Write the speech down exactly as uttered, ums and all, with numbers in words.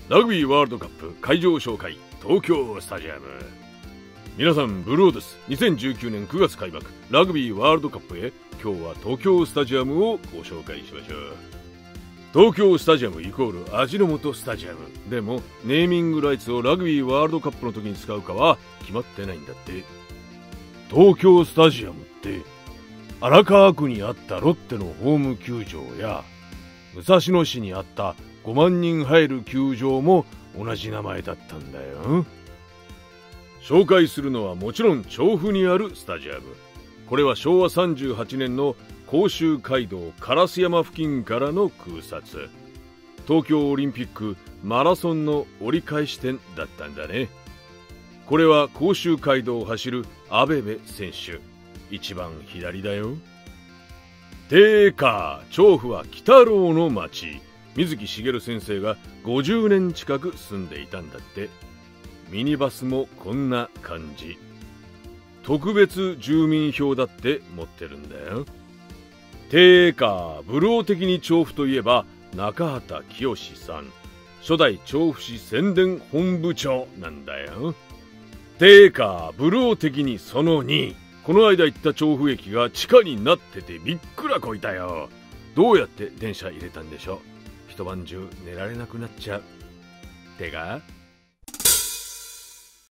ラグビーワールドカップ会場紹介、東京スタジアム。皆さん、ブルーです。にせんじゅうきゅうねんくがつ開幕、ラグビーワールドカップへ、今日は東京スタジアムをご紹介しましょう。東京スタジアムイコール味の素スタジアム。でも、ネーミングライツをラグビーワールドカップの時に使うかは決まってないんだって。東京スタジアムって、荒川区にあったロッテのホーム球場や、武蔵野市にあったごまんにん入る球場も同じ名前だったんだよ。紹介するのはもちろん調布にあるスタジアム。これはしょうわさんじゅうはちねんの甲州街道烏山付近からの空撮。東京オリンピックマラソンの折り返し点だったんだね。これは甲州街道を走るアベベ選手。一番左だよ。てーか、調布は鬼太郎の町。水木しげる先生がごじゅうねん近く住んでいたんだって。ミニバスもこんな感じ。特別住民票だって持ってるんだよ。てーか、武道的に調布といえば中畑清さん。初代調布市宣伝本部長なんだよ。てーか、武道的にそのに。この間行った調布駅が地下になっててびっくらこいたよ。どうやって電車入れたんでしょう。一晩中寝られなくなっちゃう。てか